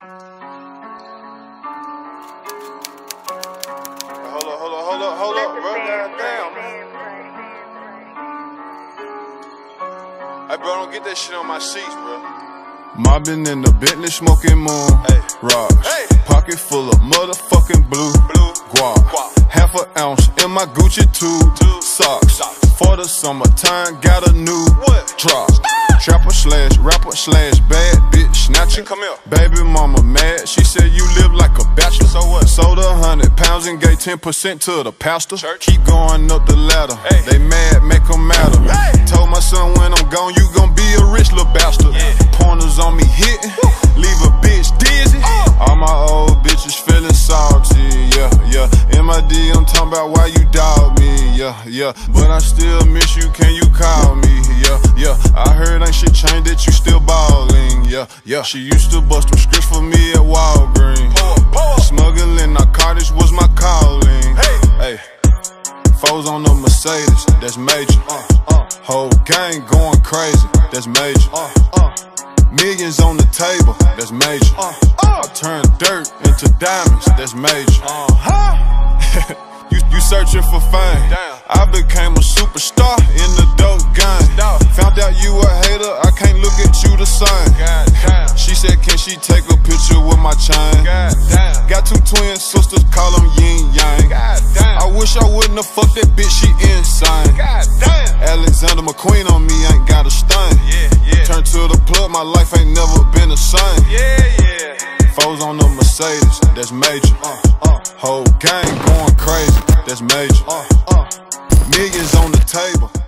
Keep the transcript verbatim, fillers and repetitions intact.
Hold up, hold up, hold up, hold up, bro. Goddamn. Hey, bro, don't get that shit on my sheets, bro. Mobbing in the Bentley, smoking moon. Hey. Rocks. Hey. Pocket full of motherfucking blue. Blue. Guap. Guap. Half an ounce in my Gucci tube. Tube. Socks. Socks. For the summertime, got a new What? drop. Trapper slash rapper slash bad bitch snatcher. Hey, come here. Baby mama mad, she said you live like a bachelor. So what? Sold a hundred pounds and gave ten percent to the pastor. Church. Keep going up the ladder. Hey. They mad, make them matter. Hey. Told my son when I'm gone, you gon' be a rich little bastard. Yeah. Pointers on me hitting, leave a bitch dizzy. Uh. All my old bitches feeling salty, yeah, yeah. M I D, I'm talking about why you dog me, yeah, yeah. But I still miss you, can you call me, yeah, yeah. I heard ain't shit changed, that you still ballin', yeah, yeah. She used to bust them scripts for me at Walgreens. Pour, pour. Smuggling narcotics was my calling. Hey. Hey. Foes on the Mercedes, that's major. Uh, uh. Whole gang going crazy, that's major. Uh, uh. Millions on the table, that's major. Uh, uh. I turn dirt into diamonds, that's major. Uh-huh. you, you searching for fame. Damn. I became a superstar in the dope game. Dope. Found out you a hater, I can't look at you the same. God damn. She said, can she take a picture with my chain? God damn. Got two twin sisters, call them yin yang. God damn. I wish I wouldn't have fucked that bitch, she insane. God damn. Alexander McQueen on me, ain't got a stain. Yeah, yeah. Turn to the plug, my life ain't never been the same. Yeah, yeah. Foes on the Mercedes, that's major. Uh, uh. Whole gang going crazy, that's major. Uh, uh. Millions on the table.